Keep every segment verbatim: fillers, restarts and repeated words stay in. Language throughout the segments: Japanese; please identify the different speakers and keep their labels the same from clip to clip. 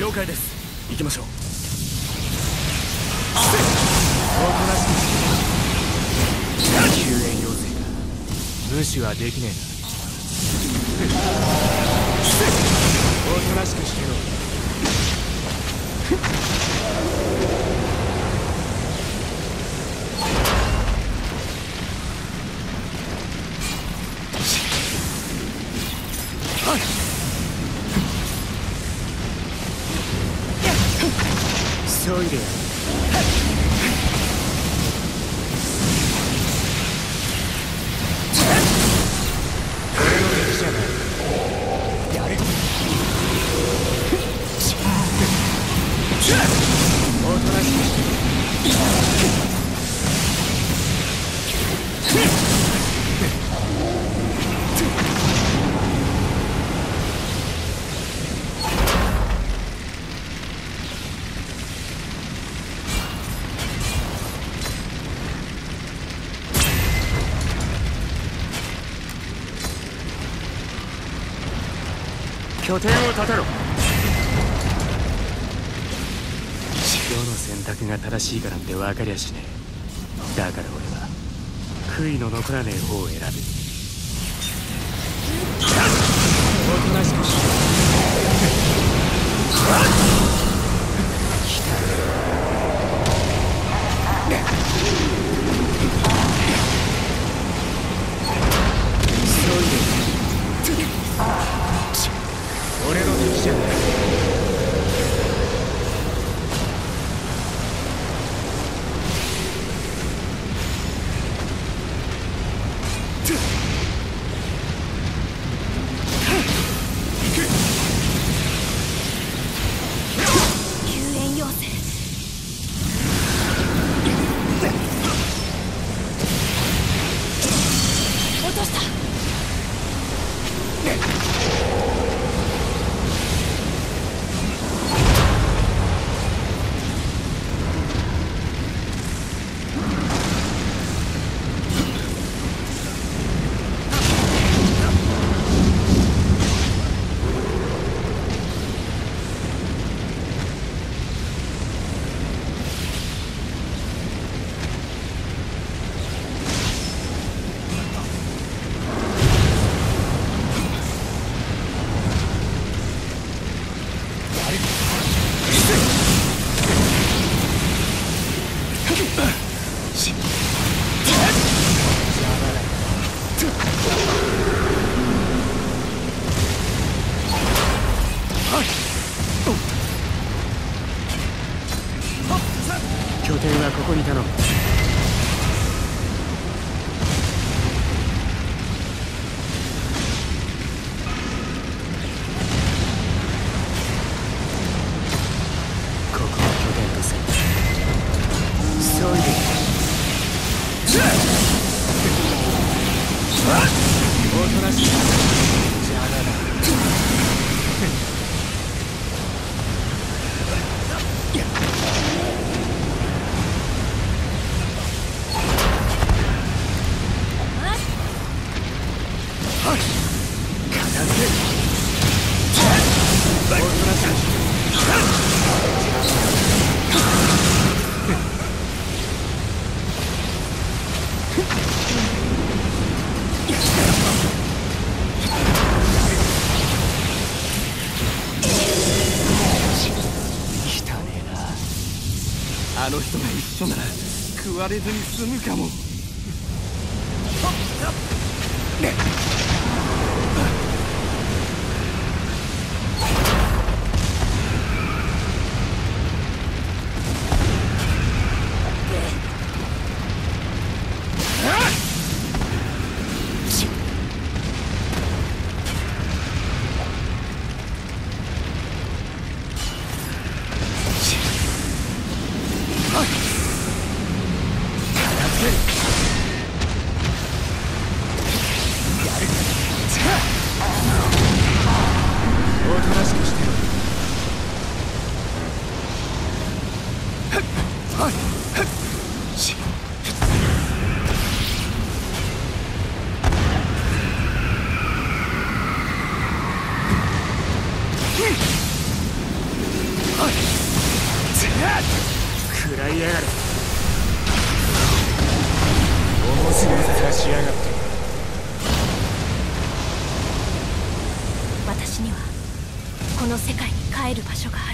Speaker 1: 了解です。行きましょう。
Speaker 2: おとなしくしてろ。救援要請か。無視はできねえな。おとなしくしてろ。急いでやる。俺の敵じゃない。やれ。おとなしくしてろ。拠点を立てろ。どの選択が正しいかなんて分かりゃしねえ。だから俺は悔いの残らねえ方を選ぶ。おとなしくしろ。来た。急いで。俺の敵じゃない。
Speaker 3: 救援要請。落とした。拠点はここに頼む。ここを拠点とする。急いで。おとなしく。邪魔だ。
Speaker 1: あの人が一緒なら食われずに済むかも。
Speaker 2: 食らいやがれ。面白い面しやがって。
Speaker 4: 私にはこの世界に帰る場所がある。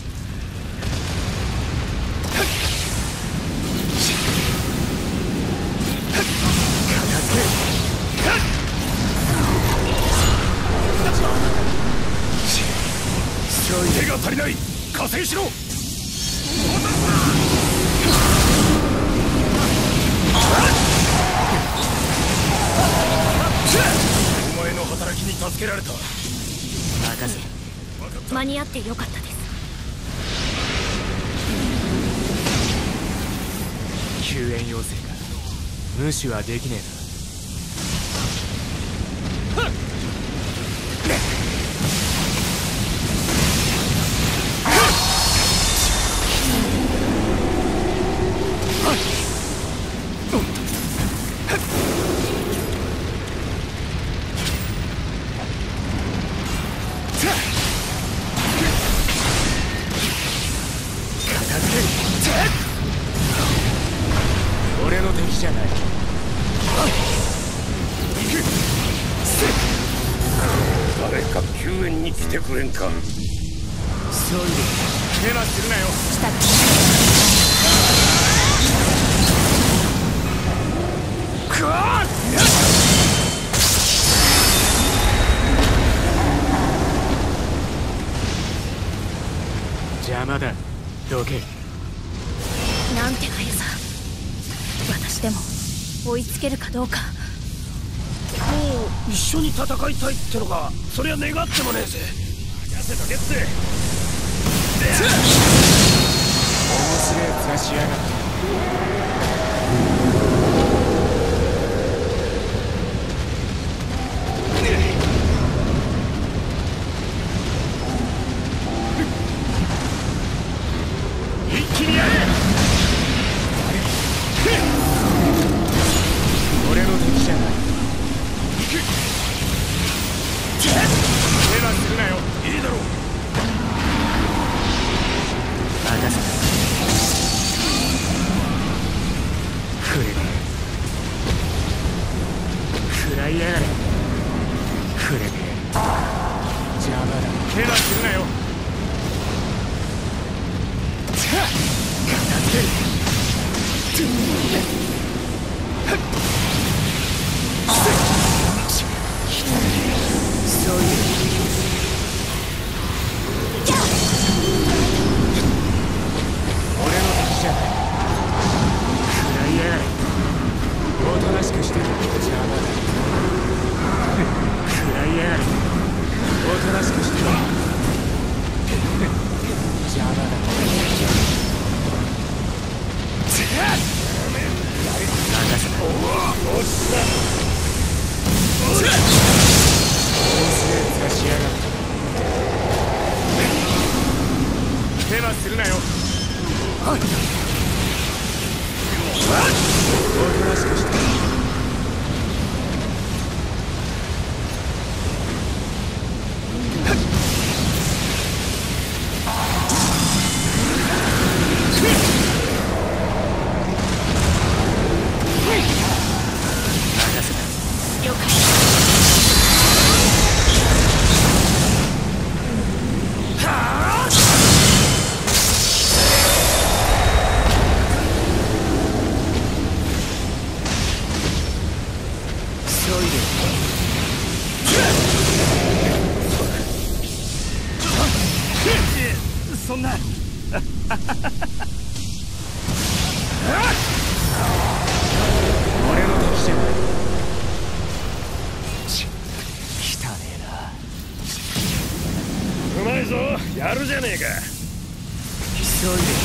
Speaker 1: 手が足りない。加勢しろ。お前の働きに助けられた。
Speaker 2: 任せ。
Speaker 4: 間に合ってよかったです。
Speaker 2: 救援要請か。無視はできねえな。俺の敵じゃない。
Speaker 1: 誰か救援に来てくれんか。
Speaker 2: そういう手間するなよ。
Speaker 4: 来たか。
Speaker 2: くわっ邪魔だ。どけ。
Speaker 4: なんて速さ。私でも追いつけるかどうか。
Speaker 1: もう一緒に戦いたいってのか。そりゃ願ってもねえぜ。やせとけって面
Speaker 2: 白い面しやがって。一気にやれ。俺の敵じゃない。手はするなよ。
Speaker 1: いいだろう。
Speaker 2: 任せた。くれねえ。食らいやがれ。くれねえ。邪魔だ。手はするなよ。片付ける。そういう俺の敵じゃない。食らいやがれ。おとなしくしてる。邪魔だ。食らいやがれ。おとなしくしてる。邪魔だ。任せた。
Speaker 1: 落ちた。
Speaker 2: しやがって。手はするなよ。おとなしくして。任せた。
Speaker 4: 了解。
Speaker 1: そんな
Speaker 2: 俺の敵じゃない。ち汚ねえな。
Speaker 1: うまいぞ。やるじゃねえか。
Speaker 2: 急いで。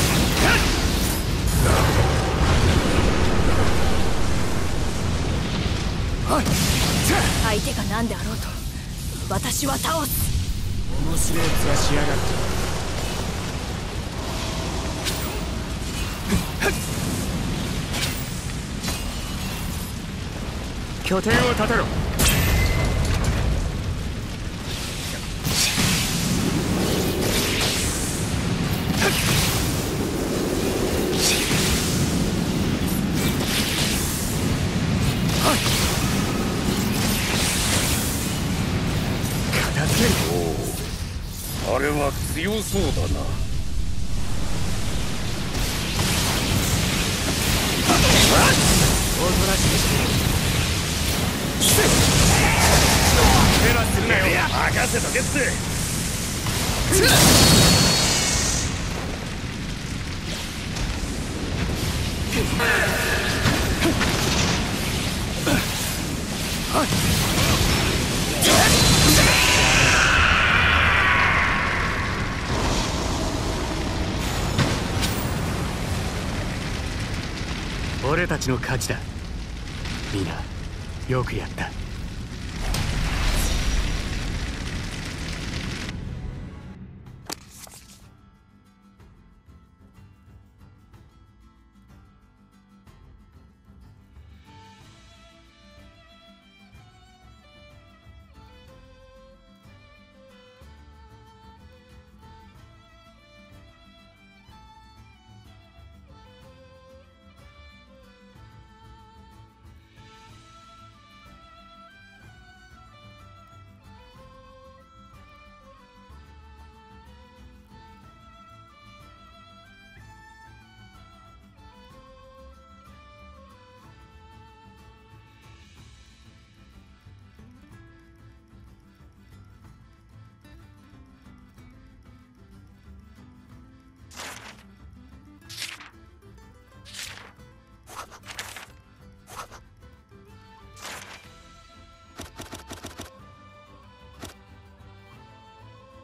Speaker 4: 相手が何であろうと私は倒す。
Speaker 2: 面白い面しやがって。拠点を立てろ。
Speaker 1: は強そうだな。
Speaker 2: おとなしくして手はするなよ。
Speaker 1: 任せとけって。
Speaker 2: 俺たちの勝ちだ。みんなよくやった。